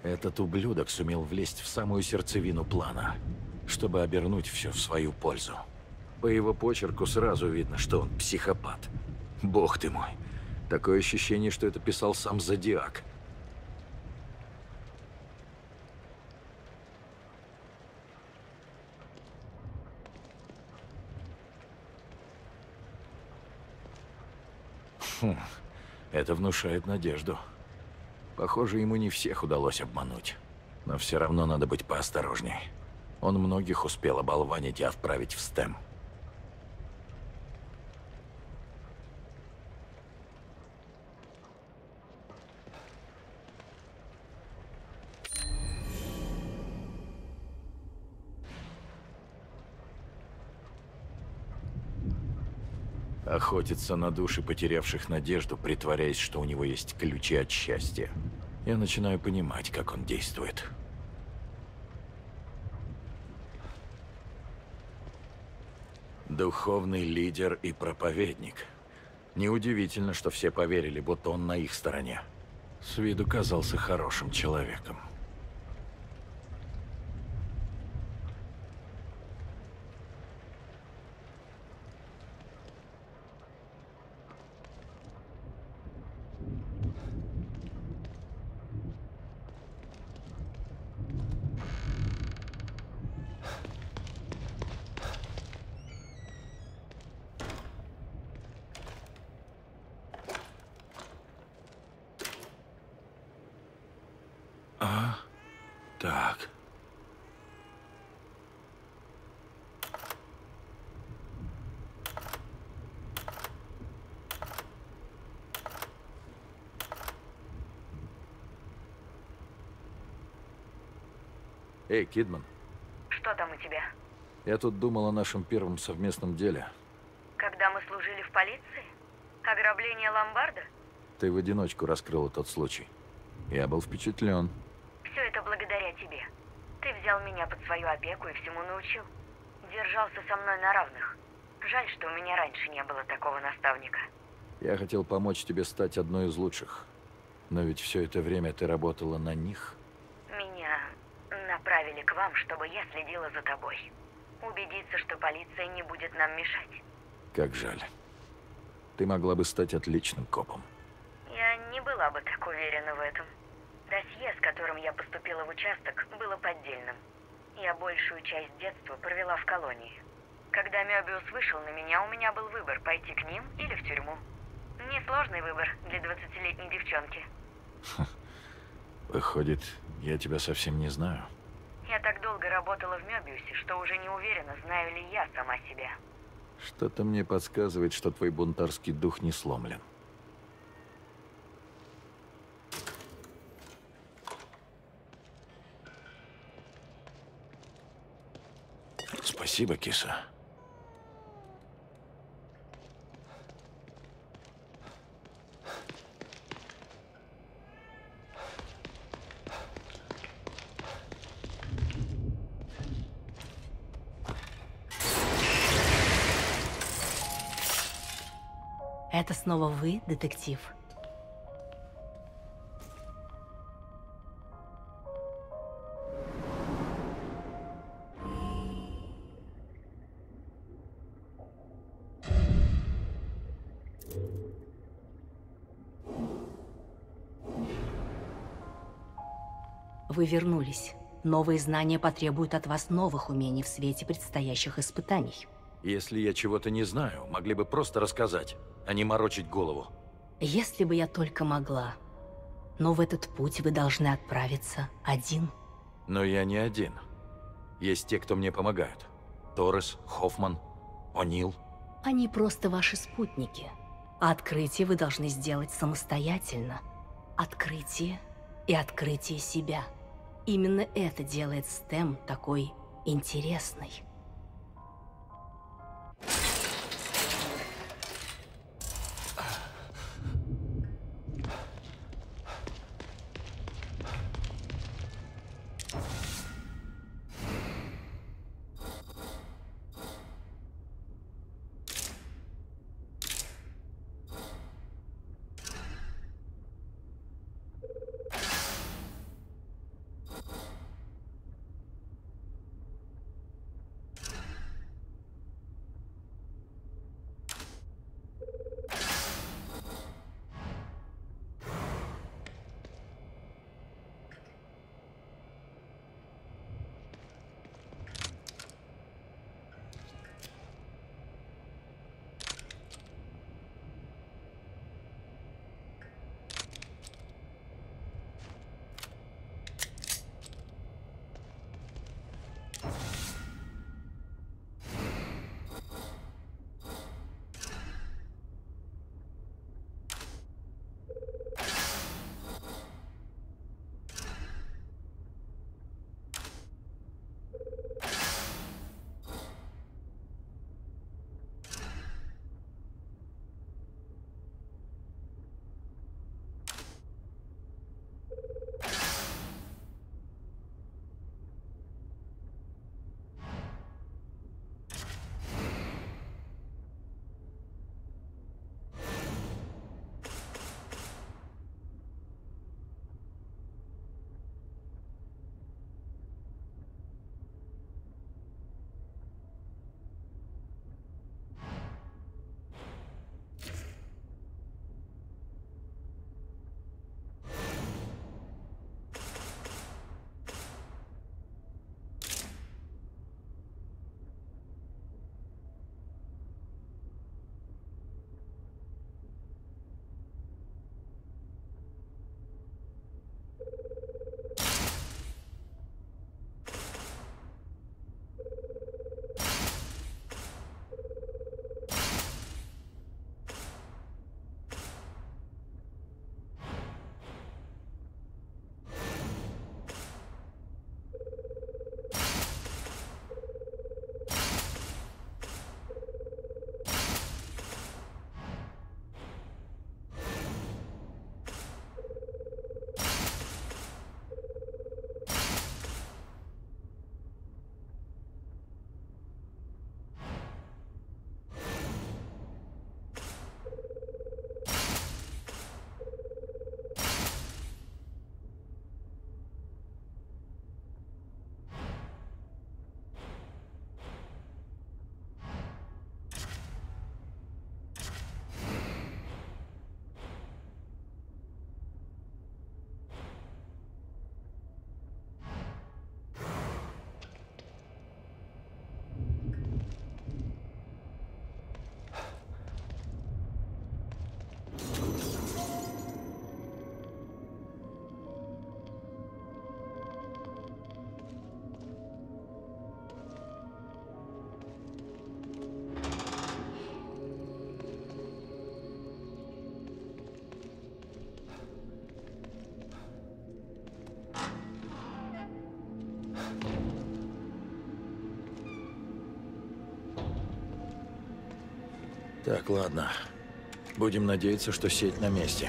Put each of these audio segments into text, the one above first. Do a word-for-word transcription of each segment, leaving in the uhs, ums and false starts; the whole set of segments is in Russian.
Этот ублюдок сумел влезть в самую сердцевину плана, чтобы обернуть все в свою пользу. По его почерку сразу видно, что он психопат. Бог ты мой. Такое ощущение, что это писал сам Зодиак. Хм, это внушает надежду. Похоже, ему не всех удалось обмануть. Но все равно надо быть поосторожней. Он многих успел оболванить и отправить в стем. Охотится на души потерявших надежду, притворяясь, что у него есть ключи от счастья. Я начинаю понимать, как он действует. Духовный лидер и проповедник. Неудивительно, что все поверили, будто он на их стороне. С виду казался хорошим человеком. А? Так. Эй, Кидман. Что там у тебя? Я тут думал о нашем первом совместном деле. Когда мы служили в полиции? Ограбление ломбарда? Ты в одиночку раскрыла тот случай. Я был впечатлен. Все это благодаря тебе. Ты взял меня под свою опеку и всему научил. Держался со мной на равных. Жаль, что у меня раньше не было такого наставника. Я хотел помочь тебе стать одной из лучших. Но ведь все это время ты работала на них. Меня направили к вам, чтобы я следила за тобой. Убедиться, что полиция не будет нам мешать. Как жаль. Ты могла бы стать отличным копом. Я не была бы так уверена в этом. Досье, с которым я поступила в участок, было поддельным. Я большую часть детства провела в колонии. Когда Мёбиус вышел на меня, у меня был выбор, пойти к ним или в тюрьму. Несложный выбор для двадцатилетней девчонки. Выходит, я тебя совсем не знаю. Я так долго работала в Мёбиусе, что уже не уверена, знаю ли я сама себя. Что-то мне подсказывает, что твой бунтарский дух не сломлен. Спасибо, киса. Это снова вы, детектив? Вы вернулись. Новые знания потребуют от вас новых умений в свете предстоящих испытаний. Если я чего-то не знаю, могли бы просто рассказать, а не морочить голову. Если бы я только могла. Но в этот путь вы должны отправиться один. Но я не один. Есть те, кто мне помогают. Торрес, Хоффман, О'Нил. Они просто ваши спутники. А открытие вы должны сделать самостоятельно. Открытие и открытие себя. Именно это делает стем такой интересной. Так, ладно. Будем надеяться, что сеть на месте.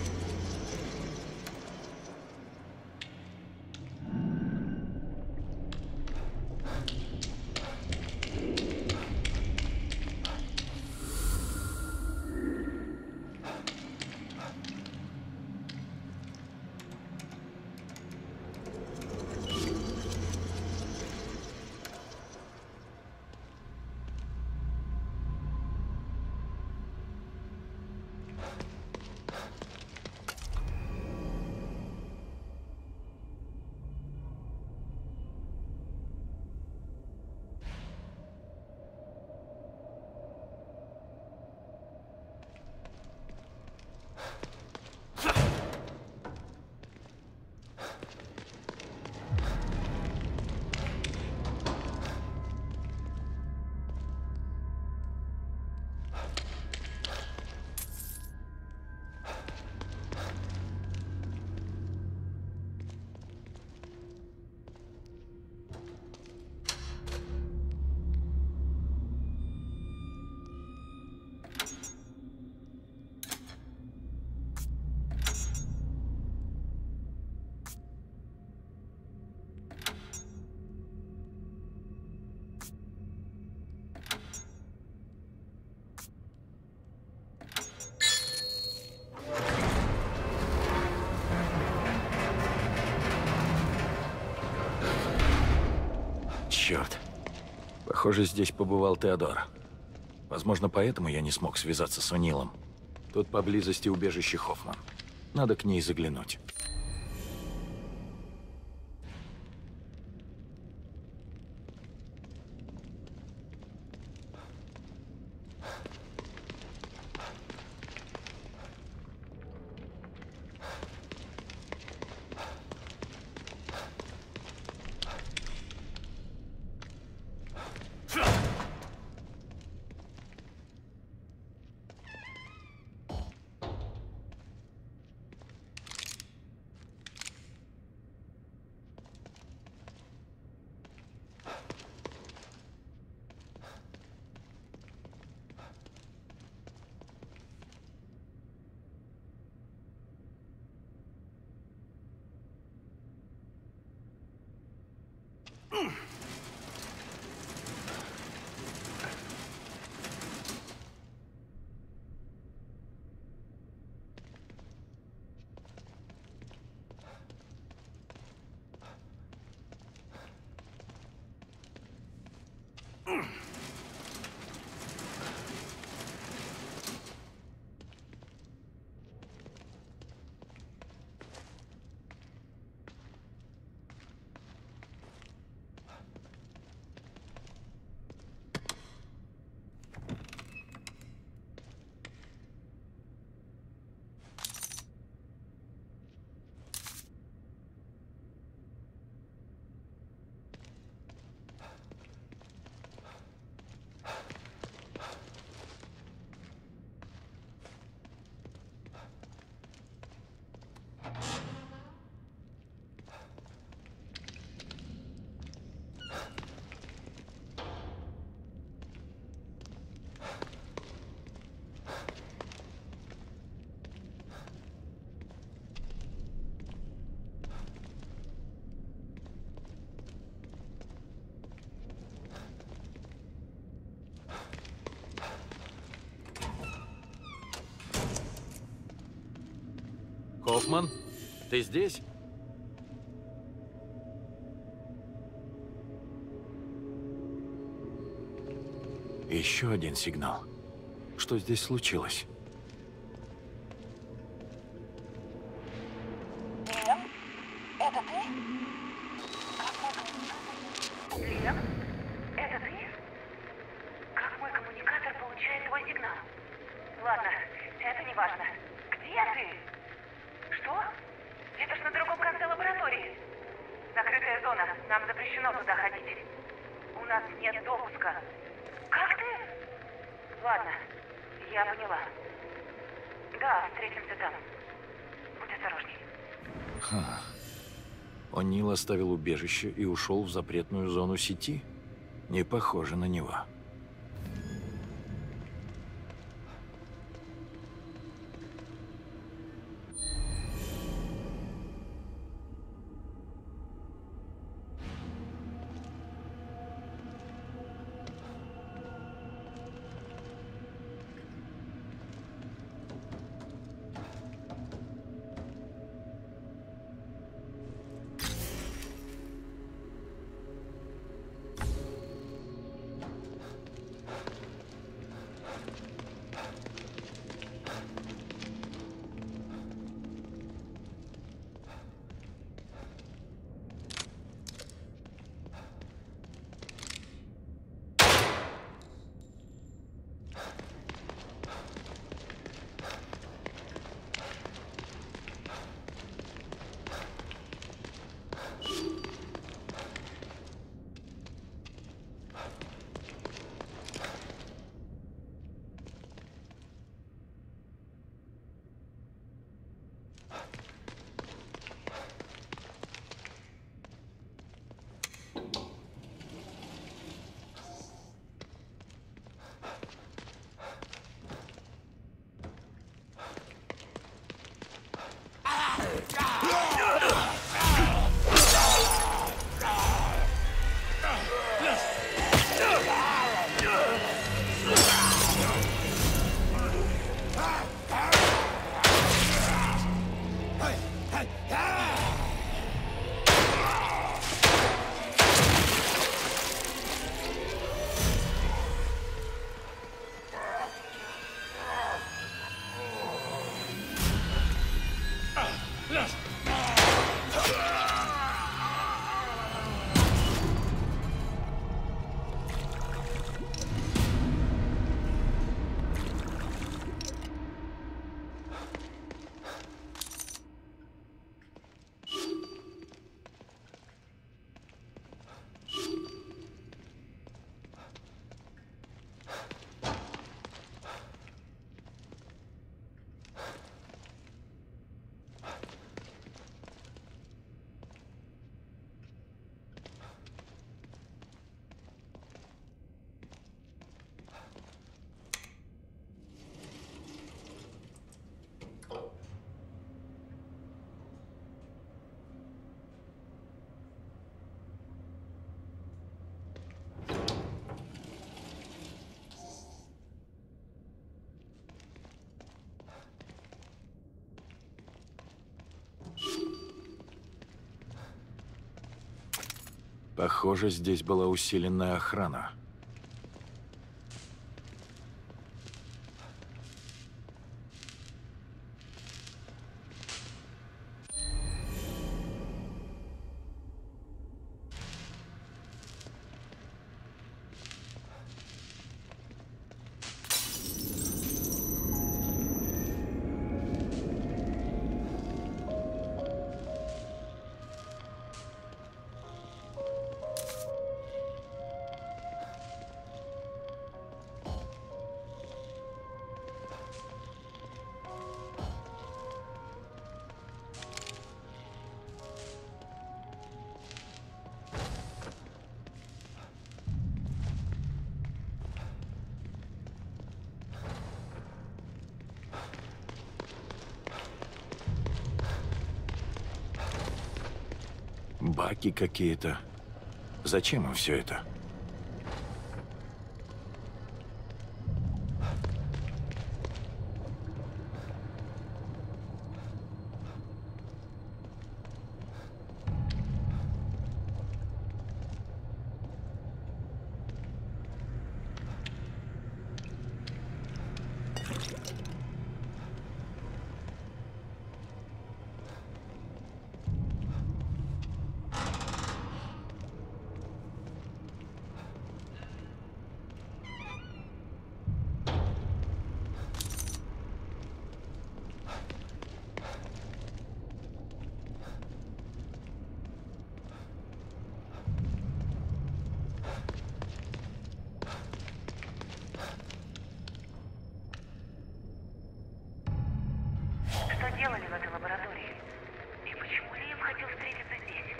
Черт. Похоже, здесь побывал Теодор. Возможно, поэтому я не смог связаться с О'Нилом. Тут поблизости убежище Хоффман. Надо к ней заглянуть. Хоффман, ты здесь? Еще один сигнал. Что здесь случилось? Лем? Это ты? Лем? Это ты? Как мой коммуникатор получает твой сигнал? Ладно, это не важно. Где ты? Что? Это ж на другом конце лаборатории. Закрытая зона. Нам запрещено туда ходить. У нас нет допуска. Как ты? Ладно, я поняла. Да, встретимся там. Будь осторожней. Ха. О'Нил оставил убежище и ушел в запретную зону сети? Не похоже на него. Похоже, здесь была усиленная охрана. Баки какие-то. Зачем им все это? Что делали в этой лаборатории? И почему Лиам хотел встретиться здесь?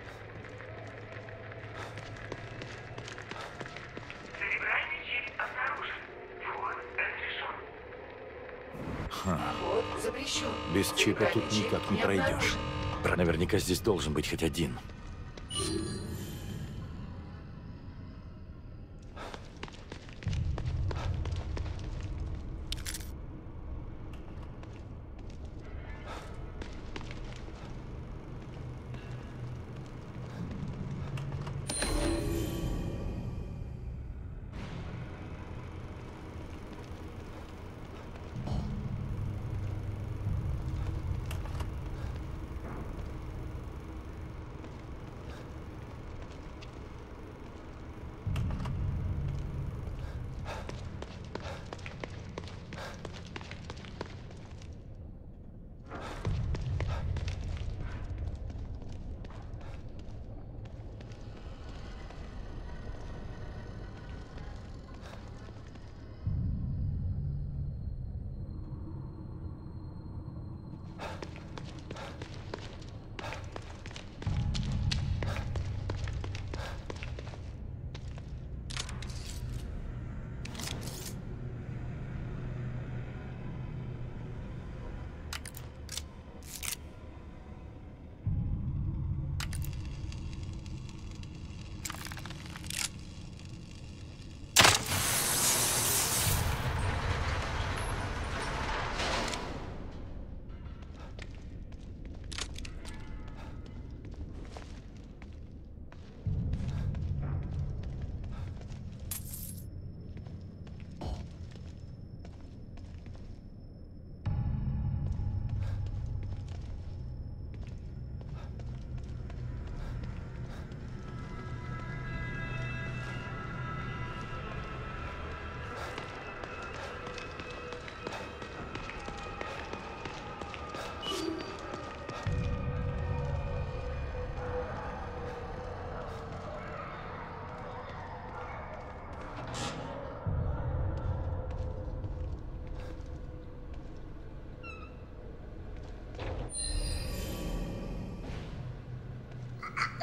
Церебральный чип обнаружен. Вход разрешен. Ха. Вход запрещен. Без чипа тут Церебральный никак чип не пройдешь. обнаружен. Наверняка здесь должен быть хоть один.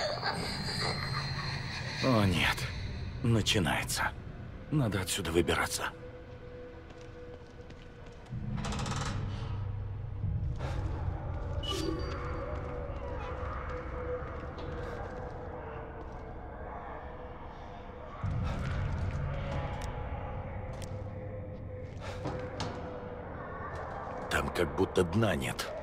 О, нет. Начинается. Надо отсюда выбираться. Там как будто дна нет.